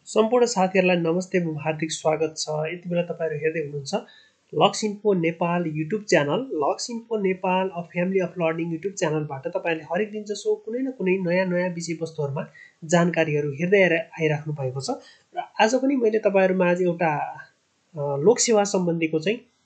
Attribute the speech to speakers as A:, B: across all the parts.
A: सम्पूर्ण साथीहरुलाई नमस्ते एवं हार्दिक स्वागत छ। यति बेला तपाईहरु हेर्दै हुनुहुन्छ lux info Nepal YouTube channel. Lux info Nepal a family of learning YouTube च्यानलबाट तपाईले हरेक दिन जसो कुनै न कुनै नयाँ विषयवस्तुहरुमा जानकारीहरु हेर्दै आइराख्नु भएको छ। र आज पनि मैले तपाईहरुमा आज एउटा लोकसेवा सम्बन्धीको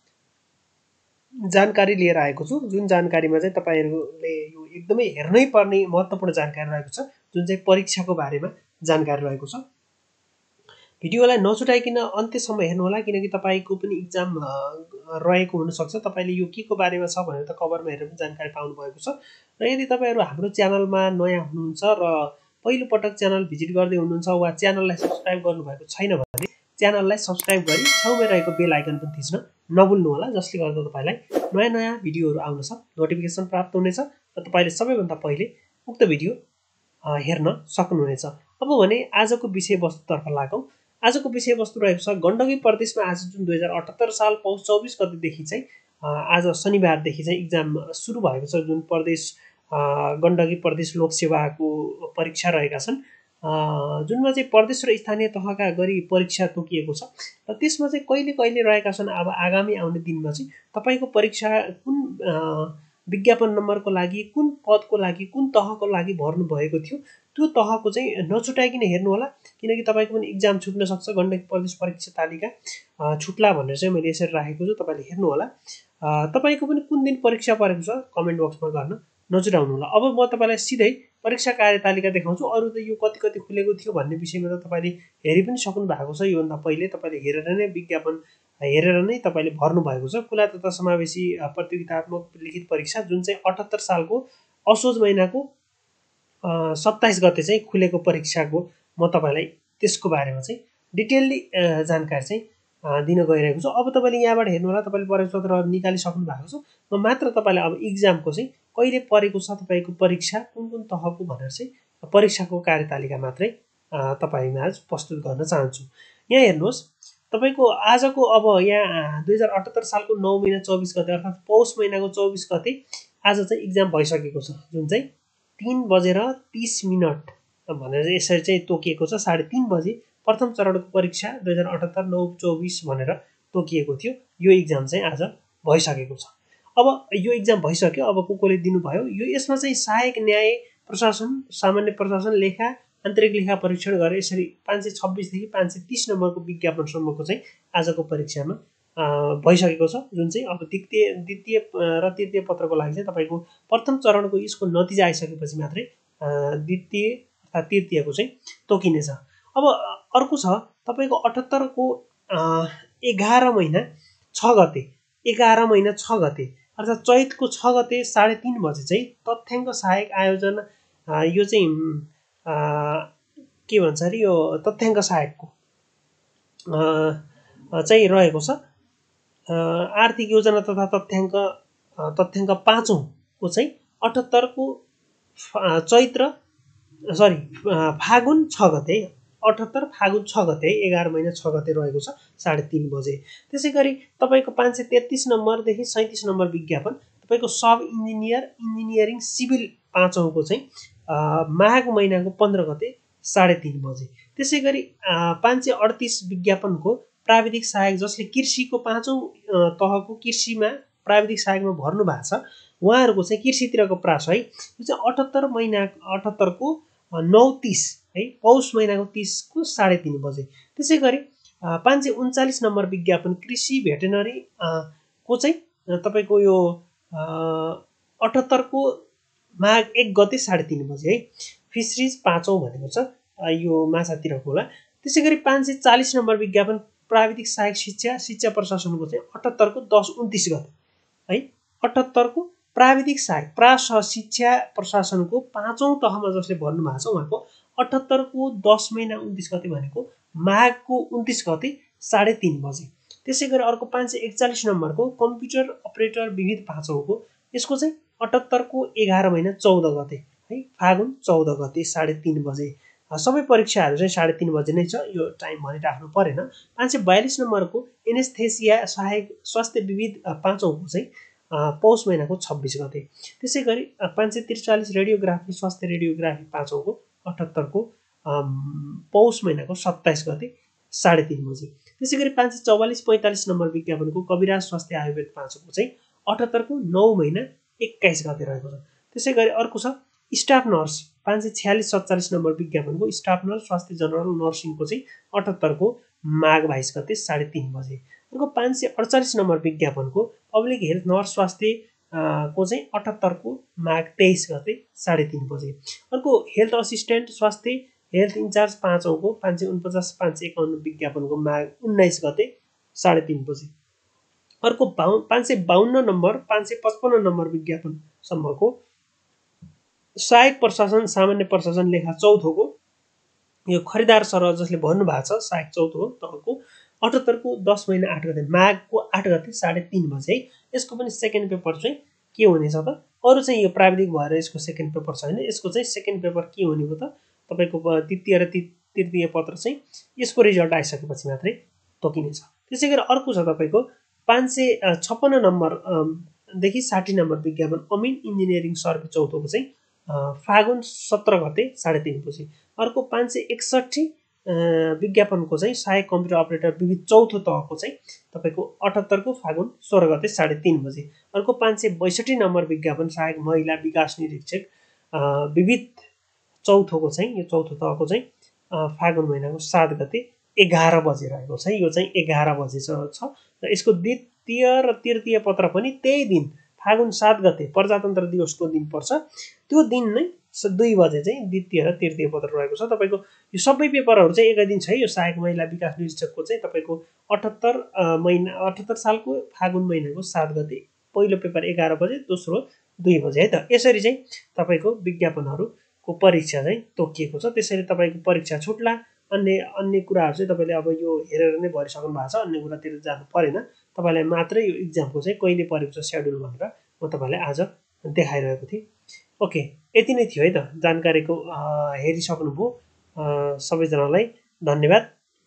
A: चाहिँ जानकारी लिएर आएको छु। जुन जानकारीमा चाहिँ तपाईहरुले यो एकदमै हेर्नै पर्ने महत्त्वपूर्ण जानकारी रहेको छ, जुन चाहिँ परीक्षाको बारेमा जानकारी रहेको छ। भिडियोलाई नछुटाइकिन अन्त्यसम्म हेर्नु होला, किनकि तपाईको पनि एक्जाम रहेको हुन सक्छ। तपाईले यो के को बारेमा छ भनेर त कभरमा हेरेर पनि जानकारी पाउनु भएको छ। र यदि तपाईहरु हाम्रो च्यानलमा नयाँ हुनुहुन्छ र पहिलो पटक च्यानल भिजिट गर्दै हुनुहुन्छ वा च्यानललाई सब्स्क्राइब गर्नु भएको छैन भने च्यानललाई सब्स्क्राइब गरी छेउमै रहेको बेल आइकन पनि थिच्न नभुल्नु होला, जसले गर्दा तपाईलाई नयाँ भिडियोहरु आउन सक्छ, नोटिफिकेसन प्राप्त हुनेछ र तपाईले सबैभन्दा पहिले उक्त भिडियो हेर्न सक्नुहुनेछ। अब भने आजको विषयवस्तुतर्फ लागौं। आजको विषयवस्तु रहेको छ गण्डकी प्रदेशमा आज जुन 2078 साल पौष 24 गतेदेखि चाहिँ आज शनिबारदेखि चाहिँ एक्जाम सुरु भएको छ। जुन प्रदेश गण्डकी प्रदेश लोकसेवाको परीक्षा रहेका छन्, जुनमा चाहिँ प्रदेश र स्थानीय तहका गरी परीक्षा तोकिएको छ। र त्यसमा चाहिँ कहिले कहिले रहेका छन्, अब आगामी आउने दिनमा चाहिँ तपाईको परीक्षा कुन विज्ञापन नम्बरको लागि, कुन पदको लागि, कुन तहको लागि भर्नु भएको थियो, त्यो तहको चाहिँ नछुटाइकिन हेर्नु होला, किनकि तपाईको पनि एक्जाम छुट्न सक्छ। गण्डकी प्रदेश परीक्षा तालिका छुट्ला भनेर चाहिँ मैले यसरी राखेको छु, तपाईले हेर्नु होला। तपाईको पनि कुन दिन परीक्षा परेको छ कमेन्ट बक्समा गर्न नजुराउनु होला। अब म तपाईलाई सिधै परीक्षा कार्यतालिका देखाउँछु। अरु त यो कति कति खुलेको थियो भन्ने विषयमा त तपाईले हेरि पनि सक्नु भएको छ। योभन्दा पहिले तपाईले हेरेर नै विज्ञापन हेरेर नै तपाईले भर्नु भएको छ। खुला तथा समावेशी प्रतियोगितात्मक लिखित परीक्षा जुन चाहिँ 78 सालको असोज महिनाको 27 गते चाहिँ खुलेको परीक्षाको म तपाईलाई त्यसको बारेमा चाहिँ डिटेलली जानकारी चाहिँ दिन गइरहेको छु। अब तपाईले यहाँबाट हेर्नु होला, तपाईले प्रवेशपत्र निकालिसक्नु भएको छ। म मात्र तपाईलाई अब एक्जामको चाहिँ कहिले परेको छ तपाईको परीक्षा, कुन कुन तहको भनेर चाहिँ परीक्षाको कार्यतालिका मात्रै तपाईमा आज प्रस्तुत गर्न चाहन्छु। यहाँ हेर्नुहोस्, तपाईको आजको अब यहाँ 2078 सालको 9 महिना 24 गते अर्थात् पौष महिनाको 24 गते आज चाहिँ एक्जाम भइसकेको छ, जुन चाहिँ 3:30 भनेर यसरी चाहिँ तोकिएको छ। 3:30 बजे प्रथम चरणको परीक्षा 2078-9-24 भनेर तोकिएको थियो। यो एक्जाम चाहिँ आज भइसकेको छ। अब यो एक्जाम भइसक्यो, अब कोले दिनुभयो यो यसमा चाहिँ सहायक न्याय प्रशासन, सामान्य प्रशासन, लेखा, आन्तरिक लेखा परीक्षण गरेर यसरी 526 देखि 530 नम्बरको विज्ञापनसम्मको चाहिँ आजको परीक्षामा भइसकेको छ। जुन चाहिँ अब द्वितीय र तृतीय पत्रको लागि चाहिँ तपाईको प्रथम चरणको यसको नतिजा आइसकेपछि मात्रै द्वितीय अर्थात् तृतीयको चाहिँ तोकिनेछ। अब अर्को छ तपाईको 78 को 11 महिना 6 गते 11 महिना 6 गते अर्थात् चैतको 6 गते 3:30 बजे चाहिँ तथ्याङ्क सहायक आयोजना, यो चाहिँ के भन्छ अरे, यो तथ्याङ्क सहायकको चाहिँ रहेको छ। आर्थिक योजना तथा तथ्याङ्क 5औं को चाहिँ 78 को फागुन 6 गते 78 फागुन 6 गते 11 महिना 6 गते रहेको छ 3:30 बजे। त्यसैगरी तपाईको 533 नम्बरदेखि 37 नम्बर विज्ञापन तपाईको सब इन्जिनियर इन्जिनियरिङ सिभिल 5औं को चाहिँ माघ महिनाको 15 गते 3:30 बजे। त्यसैगरी 538 विज्ञापनको प्राविधिक सहायक, जसले कृषिको 5औं तहको कृषिमा प्राविधिक सहायकमा भर्नु भएको छ, उहाँहरुको चाहिँ कृषितिरको प्रास है, यो चाहिँ 78 को 9:30 है, पौष महिनाको 30 को 3:30 बजे। त्यसैगरी 539 नम्बर विज्ञापन कृषि भेटेनरी को चाहिँ तपाईको यो 78 को माघ 1 गते 3:30 बजे है। फिशरिज 5औं भनेको छ, यो माछातिरको होला। त्यसैगरी 540 नम्बर विज्ञापन प्राविधिक सहायक शिक्षा प्रशासनको चाहिँ 78 को 10-29 गते है। 78 को प्राविधिक सहायक प्रास शिक्षा प्रशासनको 5औं तहमा जसले भर्नु भएको छ, उहाँको 78 को 10 महिना 29 गते भनेको माघको 29 गते 3:30 बजे। त्यसैगरी अर्को 541 नम्बरको कम्प्युटर अपरेटर विविध 5औं को, यसको चाहिँ 78 को 11 महिना 14 गते है, फागुन 14 गते 3:30 बजे। सबै परीक्षाहरु चाहिँ 3:30 बजे नै छ, यो टाइम भनिराख्नु परेन। 542 नम्बरको एनेस्थेसिया सहायक स्वास्थ्य विविध 5औं को चाहिँ पौष महिनाको 26 गते। त्यसैगरी 543 रेडियोग्राफी स्वास्थ्य रेडियोग्राफी 5औं को 78 को पौष महिनाको 27 गते 3:30 बजे। त्यसै गरी 544-45 नम्बर विज्ञापनको कविराज स्वास्थ्य आयुर्वेद 5 को चाहिँ 78 को 9 महिना 21 गते रहेको छ। त्यसै गरी अर्को छ स्टाफ नर्स 546-47 नम्बर विज्ञापनको स्टाफ नर्स स्वास्थ्य जनरल नर्सिङको चाहिँ 78 को माघ 22 गते 3:30 बजे। अर्को 548 नम्बर विज्ञापनको पब्लिक हेल्थ नर्स स्वास्थ्य को चाहिँ 78 को माघ 23 गते 3:30 बजे। अर्को हेल्थ असिस्टेन्ट स्वास्थ्य हेल्थ इन्चार्ज 5 औँको 549-551 विज्ञापनको माघ 19 गते 3:30 बजे। अर्को 552 नम्बर 555 नम्बर विज्ञापनसम्मको सहायक प्रशासन सामान्य प्रशासन लेखा चौथोको यो खरिदार सरह जसले भन्नुभएको छ सहायक चौथो तहको 78 को 10 महिना 8 गते माघको 8 गते 3:30 बजे। यसको पनि सेकेन्ड पेपर चाहिँ के हुनेछ त अरू चाहिँ यो प्राविधिक भएर यसको सेकेन्ड पेपर छैन। यसको चाहिँ सेकेन्ड पेपर के हुने हो त तपाईको द्वितीय र तृतीय पत्र चाहिँ यसको रिजल्ट आइसकेपछि मात्रै तोकिनेछ। त्यसै गरी अर्को छ तपाईको 556 नम्बर देखि 60 नम्बर विज्ञापन अमिन इन्जिनियरिङ सर्भे चौथोको चाहिँ फागुन 17 गते 3:30 बजे। अर्को 561 विज्ञापनको चाहिँ सहायक कम्प्युटर अपरेटर विविध चौथो तहको चाहिँ तपाईको 78 को फागुन 16 गते 3:30 बजे। अर्को 562 नम्बर विज्ञापन सहायक महिला विकास निरीक्षक विविध चौथोको चाहिँ यो चौथो तहको चाहिँ फागुन महिनाको 7 गते 11 बजे रहेको छ। यो चाहिँ 11 बजे छ र यसको द्वितीय र तृतीय पत्र पनि त्यही दिन फागुन 7 गते प्रजातन्त्र दिवसको दिन पर्छ। त्यो दिन नै 2 बजे चाहिँ द्वितीय र तृतीय पत्र रहेको छ। तपाईको यो सबै पेपरहरू चाहिँ एकै दिन छ। यो सहायक महिला विकास निरीक्षकको चाहिँ तपाईको 78 सालको फागुन महिनाको 7 गते पहिलो पेपर 11 बजे दोस्रो 2 बजे है त। यसरी चाहिँ तपाईको विज्ञापनहरूको परीक्षा चाहिँ तोकिएको छ। त्यसरी तपाईको परीक्षा छुट्ला। अन्य कुराहरू चाहिँ तपाईले अब यो हेरेर नै भरिसक्नु भएको छ। अन्य कुरातिर जानु परेन। तपाईलाई मात्रै यो एक्जामको चाहिँ कहिले परेको छ शेड्युल भनेर म तपाईलाई आज देखाइरहेको थिएँ। ओके, यति नै थियो है त। जानकारीको हेरिसक्नुभयो सबैजनालाई धन्यवाद।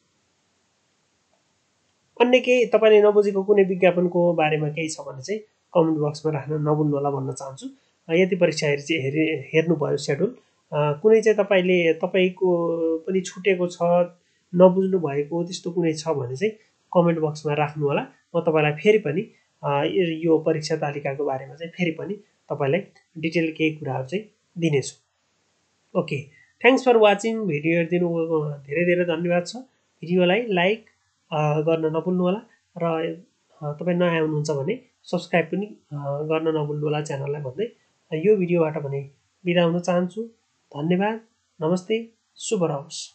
A: अन्य केही तपाईले नबुझेको कुनै विज्ञापनको बारेमा केही छ भने चाहिँ कमेन्ट बक्समा राख्न नभुल्नु होला भन्न चाहन्छु। यदि परीक्षा हेर्नुभयो शेड्युल कुनै चाहिँ तपाईको पनि छुटेको छ नबुझ्नु भएको त्यस्तो कुनै छ भने चाहिँ कमेन्ट बक्समा राख्नु होला। म तपाईलाई फेरि पनि यो परीक्षा तालिकाको बारेमा चाहिँ फेरि पनि तपाईलाई डिटेल केही कुराहरू चाहिँ दिनेछु। Okay, thanks for watching. Video हेरिदिनु धेरै धेरै धन्यवाद छ। भिडियोलाई लाइक गर्न नभुल्नु होला र तपाईँ नयाँ हुनुहुन्छ भने सब्सक्राइब पनि गर्न नभुल्नु होला च्यानललाई भन्दै यो भिडियोबाट भने बिदा हुन चाहन्छु। धन्यवाद, नमस्ते, शुभ रहोस्।